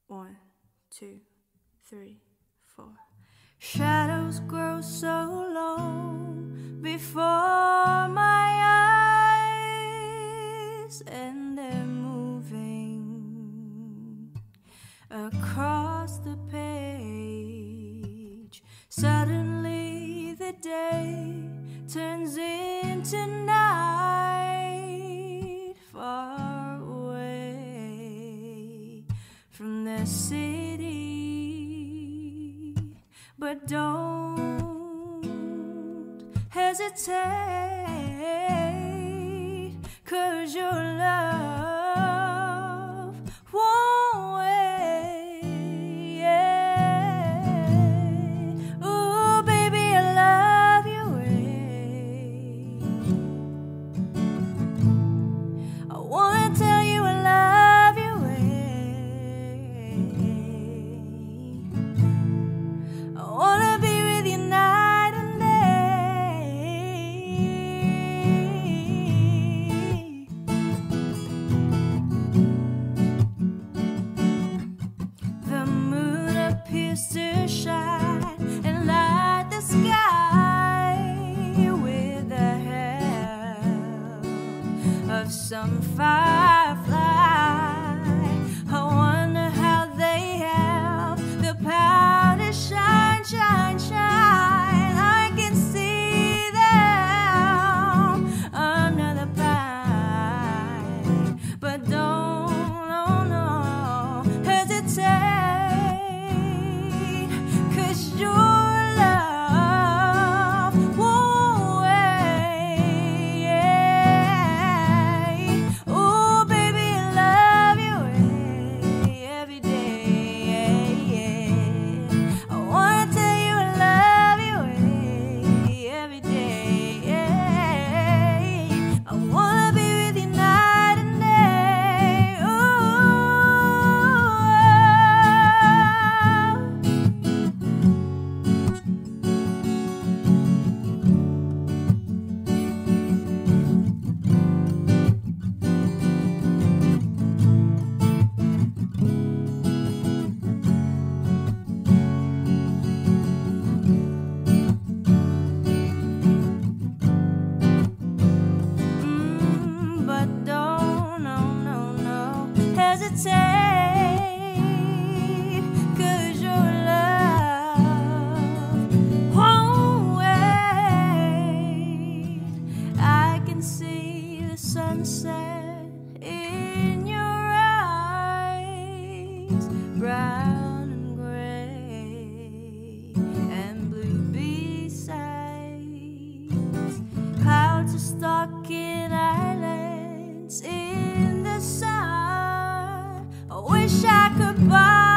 1, 2, 3, 4. Shadows grow so long before my eyes, and they're moving across the page. Suddenly the day turns into night, far away from the city. But don't hesitate, 'cause your love won't wait. Yeah. Ooh, baby, I love you. I wanna tell you I love you. I wanna be with you night and day. The moon appears to shine and light the sky with the help of some firefly. I wonder how they have the power to shine, shine, shine. I can see them under the pine. But don't, no, hesitate, 'cause your love won't wait. Yeah. Ooh, baby, I love you every day. Yeah. I wanna tell you I love you every day. Yeah. I wanna be with you night and day. But don't, no, hesitate, 'cause your love won't wait. I can see the sunset in your eyes, brown and gray and blue besides. Clouds are stalking islands in the sun. I wish I could buy